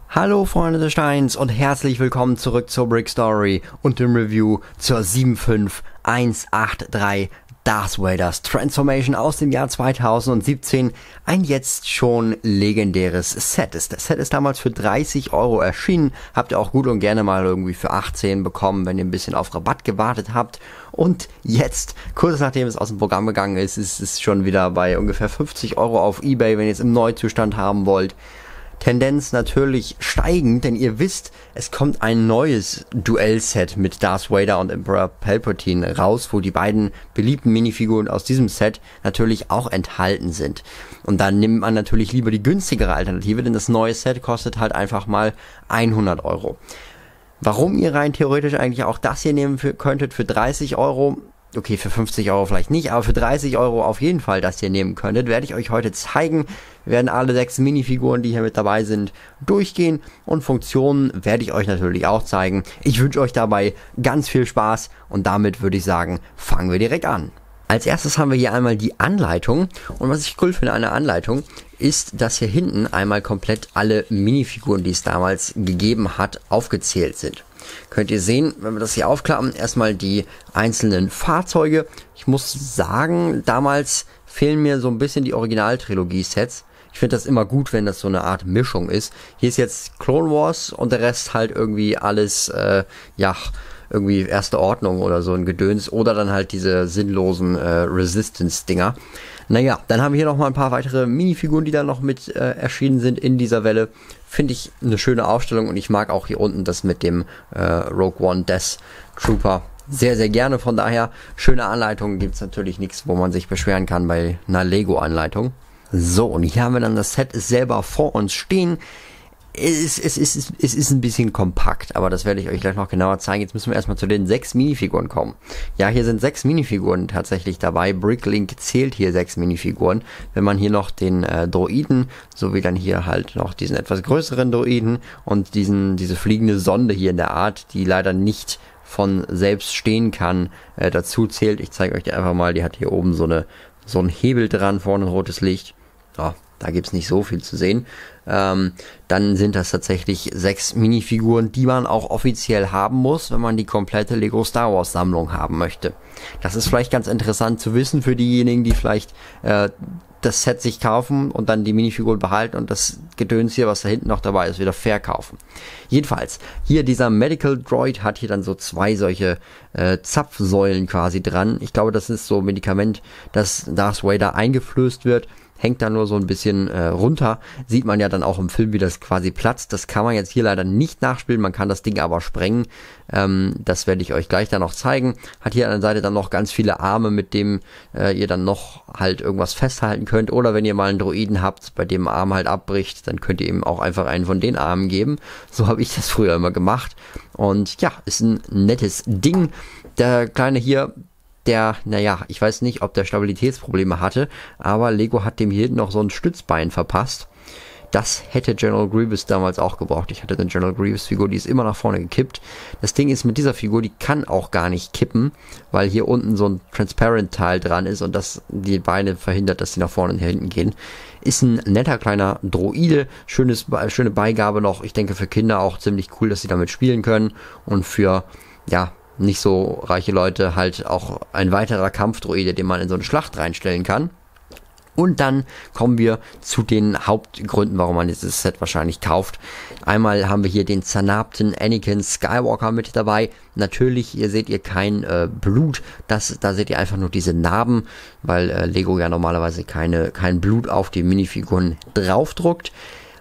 Hallo Freunde des Steins und herzlich willkommen zurück zur Brick Story und dem Review zur 75183 Darth Vader's Transformation aus dem Jahr 2017. Ein jetzt schon legendäres Set. Das Set ist damals für 30 € erschienen. Habt ihr auch gut und gerne mal irgendwie für 18 bekommen, wenn ihr ein bisschen auf Rabatt gewartet habt. Und jetzt, kurz nachdem es aus dem Programm gegangen ist, ist es schon wieder bei ungefähr 50 € auf eBay, wenn ihr es im Neuzustand haben wollt. Tendenz natürlich steigend, denn ihr wisst, es kommt ein neues Duellset mit Darth Vader und Emperor Palpatine raus, wo die beiden beliebten Minifiguren aus diesem Set natürlich auch enthalten sind. Und dann nimmt man natürlich lieber die günstigere Alternative, denn das neue Set kostet halt einfach mal 100 €. Warum ihr rein theoretisch eigentlich auch das hier nehmen könntet für 30 €, okay, für 50 € vielleicht nicht, aber für 30 € auf jeden Fall das hier nehmen könntet, werde ich euch heute zeigen. Wir werden alle 6 Minifiguren, die hier mit dabei sind, durchgehen und Funktionen werde ich euch natürlich auch zeigen. Ich wünsche euch dabei ganz viel Spaß und damit würde ich sagen, fangen wir direkt an. Als erstes haben wir hier einmal die Anleitung und was ich cool finde an der Anleitung ist, dass hier hinten einmal komplett alle Minifiguren, die es damals gegeben hat, aufgezählt sind. Könnt ihr sehen, wenn wir das hier aufklappen, erstmal die einzelnen Fahrzeuge. Ich muss sagen, damals fehlen mir so ein bisschen die Original-Trilogie-Sets. Ich finde das immer gut, wenn das so eine Art Mischung ist. Hier ist jetzt Clone Wars und der Rest halt irgendwie alles, irgendwie Erste Ordnung oder so ein Gedöns oder dann halt diese sinnlosen Resistance-Dinger. Naja, dann haben wir hier nochmal ein paar weitere Minifiguren, die da noch mit erschienen sind in dieser Welle. Finde ich eine schöne Aufstellung und ich mag auch hier unten das mit dem Rogue One Death Trooper sehr, sehr gerne. Von daher, schöne Anleitungen, gibt es natürlich nichts, wo man sich beschweren kann bei einer Lego-Anleitung. So, und hier haben wir dann das Set selber vor uns stehen. Es ist ein bisschen kompakt, aber das werde ich euch gleich noch genauer zeigen. Jetzt müssen wir erstmal zu den 6 Minifiguren kommen. Ja, hier sind 6 Minifiguren tatsächlich dabei. Bricklink zählt hier 6 Minifiguren. Wenn man hier noch den Droiden, sowie dann hier halt noch diesen etwas größeren Droiden und diese fliegende Sonde hier in der Art, die leider nicht von selbst stehen kann, dazu zählt. Ich zeige euch die einfach mal. Die hat hier oben so einen Hebel dran, vorne ein rotes Licht. Ja, da gibt's nicht so viel zu sehen. Dann sind das tatsächlich 6 Minifiguren, die man auch offiziell haben muss, wenn man die komplette Lego Star Wars Sammlung haben möchte. Das ist vielleicht ganz interessant zu wissen für diejenigen, die vielleicht das Set sich kaufen und dann die Minifiguren behalten und das Gedöns hier, was da hinten noch dabei ist, wieder verkaufen. Jedenfalls, hier dieser Medical Droid hat hier dann so 2 solche Zapfsäulen quasi dran. Ich glaube, das ist so ein Medikament, das Darth Vader eingeflößt wird. Hängt da nur so ein bisschen runter. Sieht man ja dann auch im Film, wie das quasi platzt. Das kann man jetzt hier leider nicht nachspielen. Man kann das Ding aber sprengen. Das werde ich euch gleich dann noch zeigen. Hat hier an der Seite dann noch ganz viele Arme, mit dem ihr dann noch halt irgendwas festhalten könnt. Oder wenn ihr mal einen Droiden habt, bei dem Arm halt abbricht, dann könnt ihr ihm auch einfach einen von den Armen geben. So habe ich das früher immer gemacht. Und ja, ist ein nettes Ding. Der Kleine hier, der, naja, ich weiß nicht, ob der Stabilitätsprobleme hatte, aber Lego hat dem hier hinten noch so ein Stützbein verpasst. Das hätte General Grievous damals auch gebraucht. Ich hatte eine General Grievous Figur, die ist immer nach vorne gekippt. Das Ding ist mit dieser Figur, die kann auch gar nicht kippen, weil hier unten so ein Transparent Teil dran ist und das die Beine verhindert, dass sie nach vorne und hinten gehen. Ist ein netter kleiner Droide, schöne Beigabe noch. Ich denke für Kinder auch ziemlich cool, dass sie damit spielen können und für, ja, nicht so reiche Leute halt auch ein weiterer Kampfdroide, den man in so eine Schlacht reinstellen kann. Und dann kommen wir zu den Hauptgründen, warum man dieses Set wahrscheinlich kauft. Einmal haben wir hier den zernarbten Anakin Skywalker mit dabei. Natürlich, hier seht ihr kein Blut, da seht ihr einfach nur diese Narben, weil Lego ja normalerweise kein Blut auf die Minifiguren draufdruckt.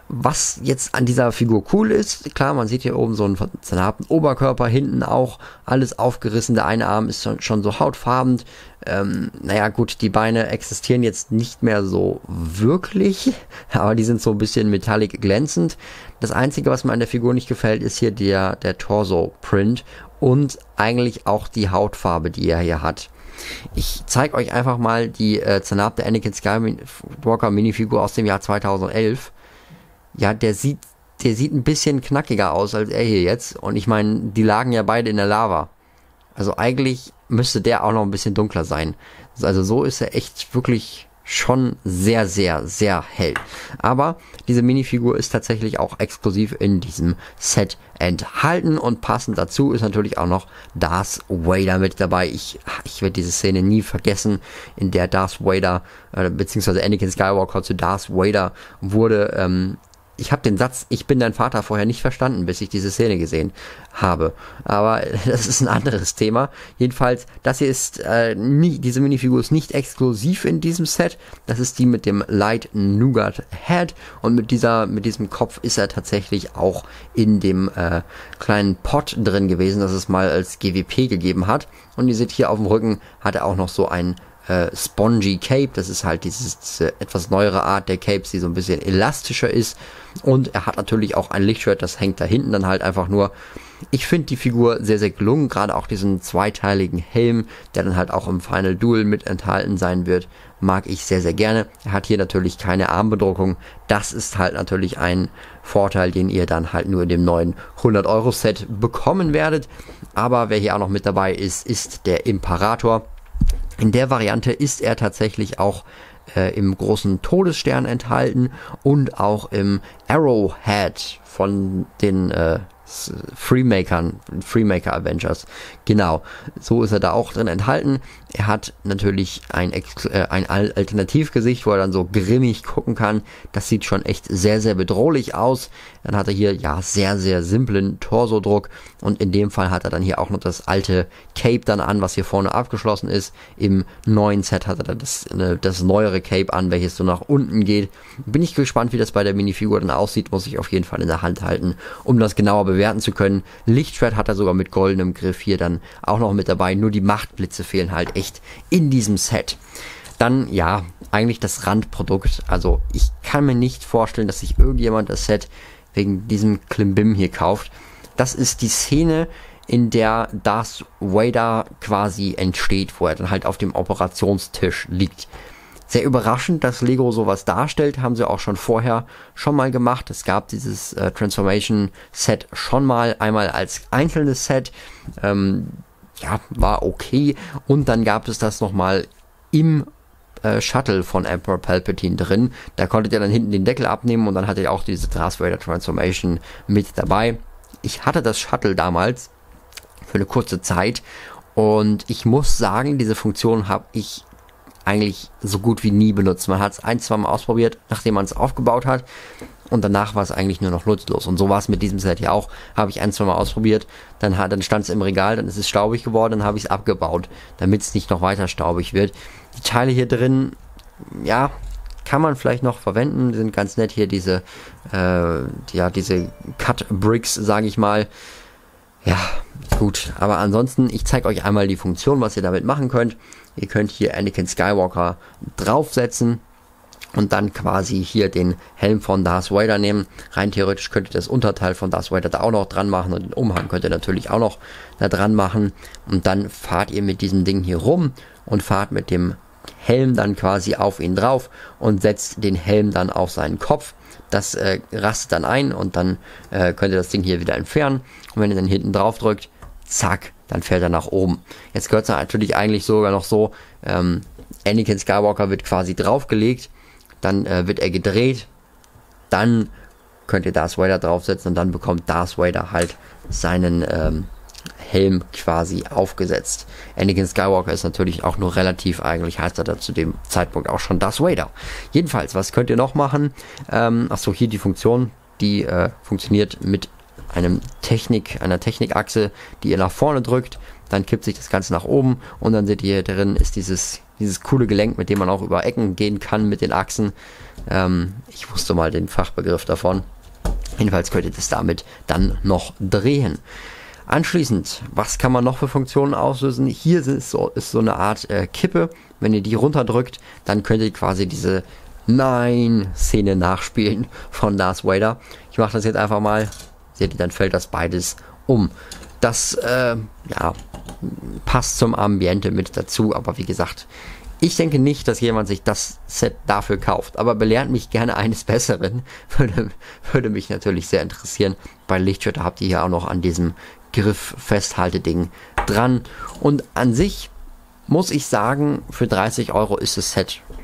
Was jetzt an dieser Figur cool ist, klar, man sieht hier oben so einen zernarbten Oberkörper, hinten auch alles aufgerissen, der eine Arm ist schon so hautfarben. Naja gut, die Beine existieren jetzt nicht mehr so wirklich, aber die sind so ein bisschen metallic glänzend. Das Einzige, was mir an der Figur nicht gefällt, ist hier der Torso-Print und eigentlich auch die Hautfarbe, die er hier hat. Ich zeige euch einfach mal die zernarbte Anakin Skywalker Minifigur aus dem Jahr 2011. Ja, der sieht ein bisschen knackiger aus als er hier jetzt. Und ich meine, die lagen ja beide in der Lava. Also eigentlich müsste der auch noch ein bisschen dunkler sein. Also so ist er echt wirklich schon sehr, sehr, sehr hell. Aber diese Minifigur ist tatsächlich auch exklusiv in diesem Set enthalten und passend dazu ist natürlich auch noch Darth Vader mit dabei. Ich werde diese Szene nie vergessen, in der Darth Vader beziehungsweise Anakin Skywalker zu Darth Vader wurde. Ich habe den Satz, ich bin dein Vater, vorher nicht verstanden, bis ich diese Szene gesehen habe. Aber das ist ein anderes Thema. Jedenfalls, das hier ist diese Minifigur ist nicht exklusiv in diesem Set. Das ist die mit dem Light Nougat Head. Und mit diesem Kopf ist er tatsächlich auch in dem kleinen Pot drin gewesen, das es mal als GWP gegeben hat. Und ihr seht hier auf dem Rücken hat er auch noch so ein Spongy Cape, das ist halt diese etwas neuere Art der Capes, die so ein bisschen elastischer ist und er hat natürlich auch ein Lichtschwert, das hängt da hinten dann halt einfach nur. Ich finde die Figur sehr, sehr gelungen, gerade auch diesen zweiteiligen Helm, der dann halt auch im Final Duel mit enthalten sein wird, mag ich sehr, sehr gerne. Er hat hier natürlich keine Armbedruckung, das ist halt natürlich ein Vorteil, den ihr dann halt nur in dem neuen 100-Euro-Set bekommen werdet, aber wer hier auch noch mit dabei ist, ist der Imperator. In der Variante ist er tatsächlich auch im großen Todesstern enthalten und auch im Arrowhead von den Freemaker Avengers. Genau, so ist er da auch drin enthalten. Er hat natürlich ein Alternativgesicht, wo er dann so grimmig gucken kann. Das sieht schon echt sehr, sehr bedrohlich aus. Dann hat er hier ja sehr, sehr simplen Torsodruck und in dem Fall hat er dann hier auch noch das alte Cape dann an, was hier vorne abgeschlossen ist. Im neuen Set hat er dann das neuere Cape an, welches so nach unten geht. Bin ich gespannt, wie das bei der Minifigur dann aussieht, muss ich auf jeden Fall in der Hand halten, um das genauer bewerten zu können. Lichtschwert hat er sogar mit goldenem Griff hier dann auch noch mit dabei, nur die Machtblitze fehlen halt echt in diesem Set. Dann, ja, eigentlich das Randprodukt, also ich kann mir nicht vorstellen, dass sich irgendjemand das Set wegen diesem Klimbim hier kauft. Das ist die Szene, in der Darth Vader quasi entsteht, wo er dann halt auf dem Operationstisch liegt. Sehr überraschend, dass Lego sowas darstellt, haben sie auch schon mal gemacht. Es gab dieses Transformation Set schon mal, einmal als einzelnes Set, ja, war okay. Und dann gab es das nochmal im Shuttle von Emperor Palpatine drin. Da konntet ihr dann hinten den Deckel abnehmen und dann hattet ihr auch diese Darth Vader Transformation mit dabei. Ich hatte das Shuttle damals für eine kurze Zeit und ich muss sagen, diese Funktion habe ich eigentlich so gut wie nie benutzt. Man hat es ein, zwei Mal ausprobiert, nachdem man es aufgebaut hat und danach war es eigentlich nur noch nutzlos. Und so war es mit diesem Set hier auch. Habe ich ein, zwei Mal ausprobiert, dann stand es im Regal, dann ist es staubig geworden, dann habe ich es abgebaut, damit es nicht noch weiter staubig wird. Die Teile hier drin, ja, kann man vielleicht noch verwenden, die sind ganz nett hier, diese Cut Bricks, sage ich mal. Ja, gut, aber ansonsten, ich zeige euch einmal die Funktion, was ihr damit machen könnt. Ihr könnt hier Anakin Skywalker draufsetzen und dann quasi hier den Helm von Darth Vader nehmen. Rein theoretisch könnt ihr das Unterteil von Darth Vader da auch noch dran machen und den Umhang könnt ihr natürlich auch noch da dran machen. Und dann fahrt ihr mit diesem Ding hier rum und fahrt mit dem Helm dann quasi auf ihn drauf und setzt den Helm dann auf seinen Kopf. Das rastet dann ein und dann könnt ihr das Ding hier wieder entfernen. Und wenn ihr dann hinten drauf drückt, zack, dann fällt er nach oben. Jetzt gehört es natürlich eigentlich sogar noch so, Anakin Skywalker wird quasi draufgelegt, dann wird er gedreht, dann könnt ihr Darth Vader draufsetzen und dann bekommt Darth Vader halt seinen Helm quasi aufgesetzt. Anakin Skywalker ist natürlich auch nur relativ, eigentlich heißt er da zu dem Zeitpunkt auch schon Darth Vader. Jedenfalls, was könnt ihr noch machen? Achso, hier die Funktion, die funktioniert mit einer Technikachse, die ihr nach vorne drückt, dann kippt sich das Ganze nach oben und dann seht ihr hier drin ist dieses coole Gelenk, mit dem man auch über Ecken gehen kann mit den Achsen. Ich wusste mal den Fachbegriff davon. Jedenfalls könnt ihr das damit dann noch drehen. Anschließend, was kann man noch für Funktionen auslösen? Hier ist so eine Art Kippe. Wenn ihr die runterdrückt, dann könnt ihr quasi diese Nein-Szene nachspielen von Darth Vader. Ich mache das jetzt einfach mal. Seht ihr, dann fällt das beides um. Das passt zum Ambiente mit dazu, aber wie gesagt, ich denke nicht, dass jemand sich das Set dafür kauft, aber belehrt mich gerne eines Besseren. Würde mich natürlich sehr interessieren. Bei Lichtschwerter habt ihr hier auch noch an diesem Griff-Festhalte-Ding dran. Und an sich muss ich sagen, für 30 € ist das Set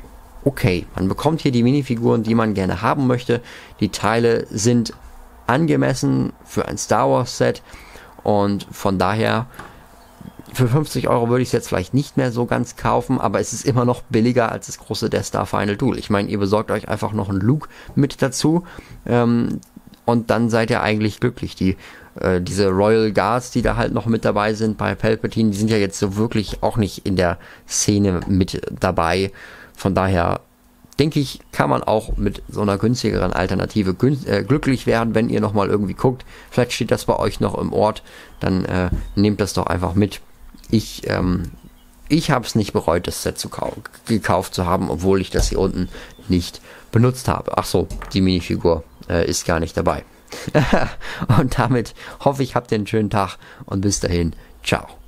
okay. Man bekommt hier die Minifiguren, die man gerne haben möchte. Die Teile sind angemessen für ein Star Wars Set und von daher für 50 Euro würde ich es jetzt vielleicht nicht mehr so ganz kaufen, aber es ist immer noch billiger als das große Death Star Final Duel. Ich meine, ihr besorgt euch einfach noch einen Luke mit dazu und dann seid ihr eigentlich glücklich. Diese Royal Guards, die da halt noch mit dabei sind bei Palpatine, die sind ja jetzt so wirklich auch nicht in der Szene mit dabei. Von daher denke ich, kann man auch mit so einer günstigeren Alternative glücklich werden, wenn ihr nochmal irgendwie guckt. Vielleicht steht das bei euch noch im Ort, dann nehmt das doch einfach mit. Ich habe es nicht bereut, das Set gekauft zu haben, obwohl ich das hier unten nicht benutzt habe. Ach so, die Minifigur ist gar nicht dabei. Und damit hoffe ich, habt ihr einen schönen Tag und bis dahin, ciao.